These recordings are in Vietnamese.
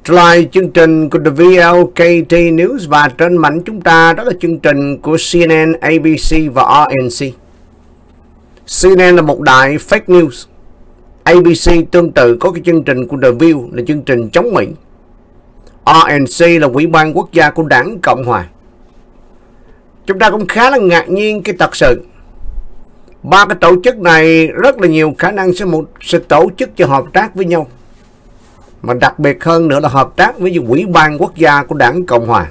Lại chương trình của The VLKT News và trên mảnh chúng ta đó là chương trình của CNN, ABC và RNC. CNN là một đài fake news. ABC tương tự có cái chương trình của The View là chương trình chống Mỹ. RNC là Ủy ban Quốc gia của Đảng Cộng Hòa. Chúng ta cũng khá là ngạc nhiên cái thật sự ba cái tổ chức này rất là nhiều khả năng sẽ tổ chức cho hợp tác với nhau. Mà đặc biệt hơn nữa là hợp tác với Ủy ban Quốc gia của Đảng Cộng Hòa.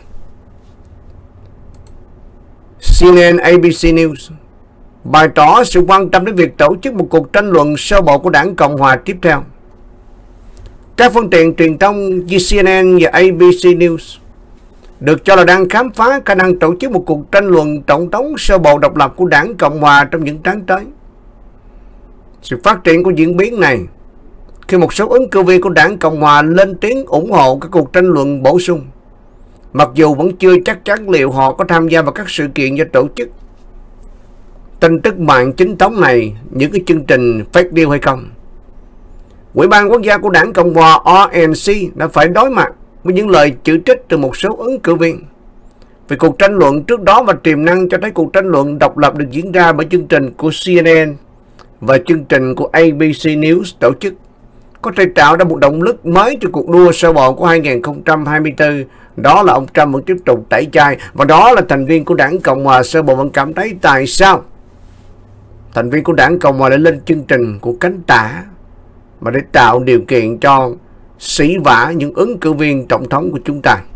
CNN, ABC News bày tỏ sự quan tâm đến việc tổ chức một cuộc tranh luận sơ bộ của Đảng Cộng Hòa tiếp theo. Các phương tiện truyền thông như CNN và ABC News được cho là đang khám phá khả năng tổ chức một cuộc tranh luận tổng thống sơ bộ độc lập của Đảng Cộng Hòa trong những tháng tới. Sự phát triển của diễn biến này khi một số ứng cử viên của Đảng Cộng Hòa lên tiếng ủng hộ các cuộc tranh luận bổ sung, mặc dù vẫn chưa chắc chắn liệu họ có tham gia vào các sự kiện do tổ chức tin tức mạng chính thống này, những cái chương trình fake news hay không. Ủy ban Quốc gia của Đảng Cộng Hòa RNC đã phải đối mặt với những lời chỉ trích từ một số ứng cử viên về cuộc tranh luận trước đó và tiềm năng cho thấy cuộc tranh luận độc lập được diễn ra bởi chương trình của CNN và chương trình của ABC News tổ chức có thể tạo ra một động lực mới cho cuộc đua sơ bộ của 2024. Đó là ông Trump vẫn tiếp tục tẩy chay, và đó là thành viên của Đảng Cộng Hòa sơ bộ vẫn cảm thấy tại sao thành viên của Đảng Cộng Hòa lại lên chương trình của cánh tả mà để tạo điều kiện cho sỉ vả những ứng cử viên tổng thống của chúng ta.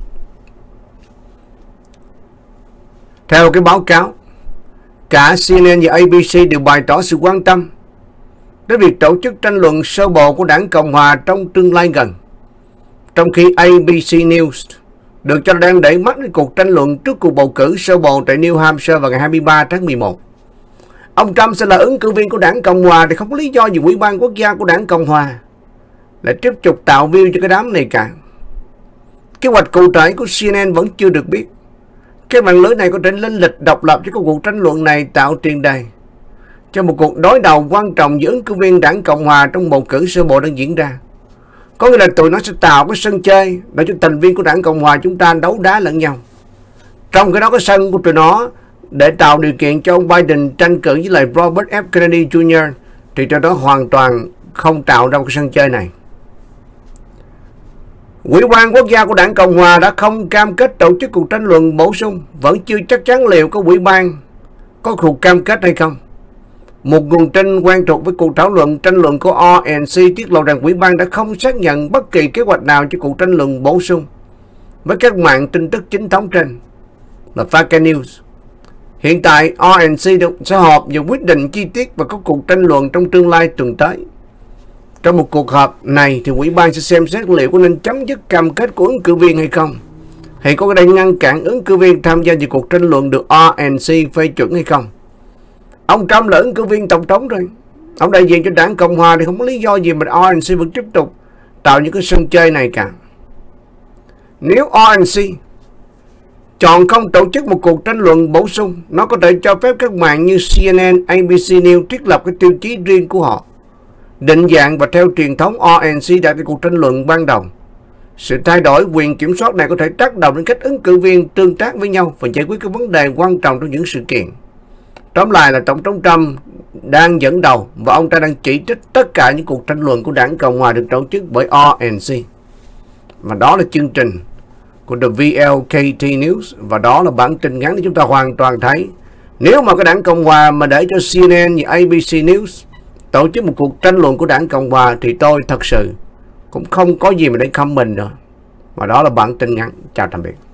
Theo cái báo cáo, cả CNN và ABC đều bày tỏ sự quan tâm đến việc tổ chức tranh luận sơ bộ của Đảng Cộng Hòa trong tương lai gần, trong khi ABC News được cho đang đẩy mắt đến cuộc tranh luận trước cuộc bầu cử sơ bộ tại New Hampshire vào ngày 23 tháng 11. Ông Trump sẽ là ứng cử viên của Đảng Cộng Hòa thì không có lý do gì Ủy ban Quốc gia của Đảng Cộng Hòa lại tiếp tục tạo view cho cái đám này cả. Kế hoạch cụ thể của CNN vẫn chưa được biết. Cái mạng lưới này có thể lên lịch độc lập cho cuộc tranh luận này tạo tiền đề cho một cuộc đối đầu quan trọng giữa ứng cử viên Đảng Cộng Hòa trong bầu cử sơ bộ đang diễn ra. Có nghĩa là tụi nó sẽ tạo cái sân chơi để cho thành viên của Đảng Cộng Hòa chúng ta đấu đá lẫn nhau. Trong cái đó cái sân của tụi nó để tạo điều kiện cho ông Biden tranh cử với lại Robert F. Kennedy Jr. thì cho đó hoàn toàn không tạo ra một cái sân chơi này. Ủy ban Quốc gia của Đảng Cộng Hòa đã không cam kết tổ chức cuộc tranh luận bổ sung, vẫn chưa chắc chắn liệu có ủy ban có cuộc cam kết hay không. Một nguồn tin quen thuộc với cuộc thảo luận tranh luận của RNC tiết lộ rằng ủy ban đã không xác nhận bất kỳ kế hoạch nào cho cuộc tranh luận bổ sung với các mạng tin tức chính thống trên là Fox News. Hiện tại RNC sẽ họp và quyết định chi tiết và có cuộc tranh luận trong tương lai tuần tới. Trong một cuộc họp này thì ủy ban sẽ xem xét liệu có nên chấm dứt cam kết của ứng cử viên hay không, hay có thể ngăn cản ứng cử viên tham gia vào cuộc tranh luận được RNC phê chuẩn hay không. Ông Trump là ứng cử viên tổng thống rồi, ông đại diện cho Đảng Cộng Hòa thì không có lý do gì mà RNC vẫn tiếp tục tạo những cái sân chơi này cả. Nếu RNC chọn không tổ chức một cuộc tranh luận bổ sung, nó có thể cho phép các mạng như CNN, ABC News thiết lập cái tiêu chí riêng của họ, định dạng và theo truyền thống RNC đã có cuộc tranh luận ban đầu. Sự thay đổi quyền kiểm soát này có thể tác động đến cách ứng cử viên tương tác với nhau và giải quyết các vấn đề quan trọng trong những sự kiện. Tóm lại là Tổng thống Trump đang dẫn đầu và ông ta đang chỉ trích tất cả những cuộc tranh luận của Đảng Cộng Hòa được tổ chức bởi RNC. Và đó là chương trình của The VLKT News, và đó là bản tin ngắn để chúng ta hoàn toàn thấy nếu mà cái Đảng Cộng Hòa mà để cho CNN và ABC News tổ chức một cuộc tranh luận của Đảng Cộng Hòa thì tôi thật sự cũng không có gì mà để comment nữa. Và đó là bản tin ngắn. Chào tạm biệt.